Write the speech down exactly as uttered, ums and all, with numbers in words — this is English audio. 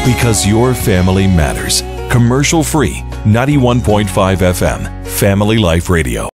because your family matters. Commercial free, ninety-one point five F M, Family Life Radio.